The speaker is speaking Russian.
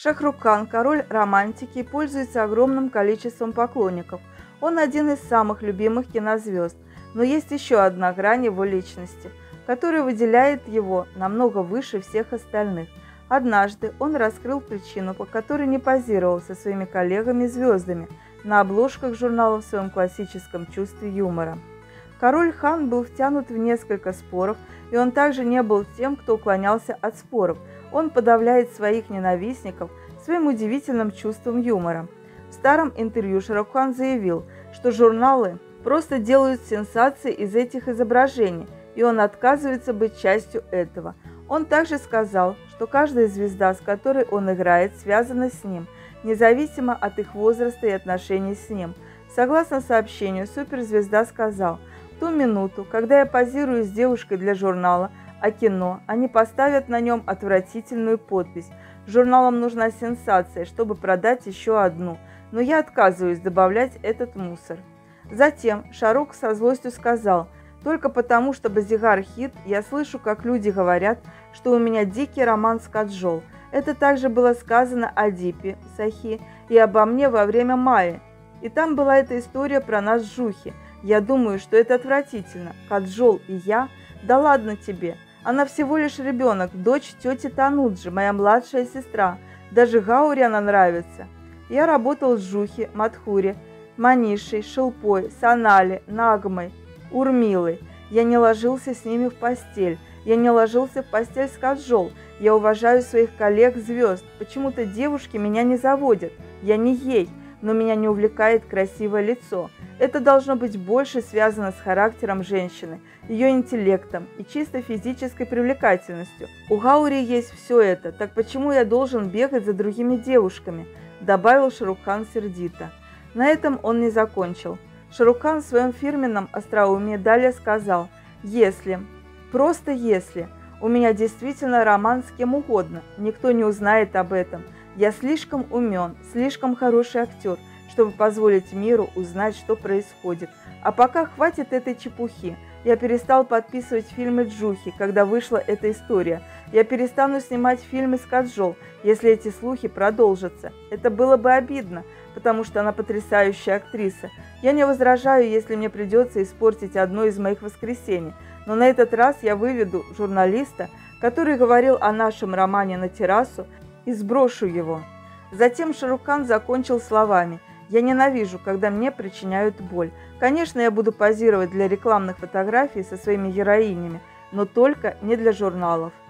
Шахрух Кан – король романтики и пользуется огромным количеством поклонников. Он один из самых любимых кинозвезд, но есть еще одна грань его личности, которая выделяет его намного выше всех остальных. Однажды он раскрыл причину, по которой не позировал со своими коллегами-звездами на обложках журналов в своем классическом чувстве юмора. Король Хан был втянут в несколько споров, и он также не был тем, кто уклонялся от споров. Он подавляет своих ненавистников своим удивительным чувством юмора. В старом интервью Шахрух Кан заявил, что журналы просто делают сенсации из этих изображений, и он отказывается быть частью этого. Он также сказал, что каждая звезда, с которой он играет, связана с ним, независимо от их возраста и отношений с ним. Согласно сообщению, суперзвезда сказал: «В ту минуту, когда я позирую с девушкой для журнала о кино, они поставят на нем отвратительную подпись. Журналам нужна сенсация, чтобы продать еще одну, но я отказываюсь добавлять этот мусор». Затем Шахрух со злостью сказал: «Только потому, что Базигар хит, я слышу, как люди говорят, что у меня дикий роман с Каджол. Это также было сказано о Дипе Сахи и обо мне во время Майи. И там была эта история про нас с Джухи. Я думаю, что это отвратительно. Каджол и я? Да ладно тебе. Она всего лишь ребенок, дочь тети Тануджи, моя младшая сестра. Даже Гаури она нравится. Я работал с Джухи, Мадхури, Манишей, Шилпой, Сонали, Нагмой, Урмилой. Я не ложился с ними в постель. Я не ложился в постель с Каджол. Я уважаю своих коллег-звезд. Почему-то девушки меня не заводят. Я не ей, но меня не увлекает красивое лицо. Это должно быть больше связано с характером женщины, ее интеллектом и чисто физической привлекательностью. У Гаури есть все это, так почему я должен бегать за другими девушками?» – добавил Шахрух Кан сердито. На этом он не закончил. Шахрух Кан в своем фирменном остроумии далее сказал: «Если, просто если, у меня действительно роман с кем угодно, никто не узнает об этом. Я слишком умен, слишком хороший актер, чтобы позволить миру узнать, что происходит. А пока хватит этой чепухи. Я перестал подписывать фильмы Джухи, когда вышла эта история. Я перестану снимать фильмы с Каджол, если эти слухи продолжатся. Это было бы обидно, потому что она потрясающая актриса. Я не возражаю, если мне придется испортить одно из моих воскресений, но на этот раз я выведу журналиста, который говорил о нашем романе на террасу, и сброшу его». Затем Шахрух Кан закончил словами: «Я ненавижу, когда мне причиняют боль. Конечно, я буду позировать для рекламных фотографий со своими героинями, но только не для журналов».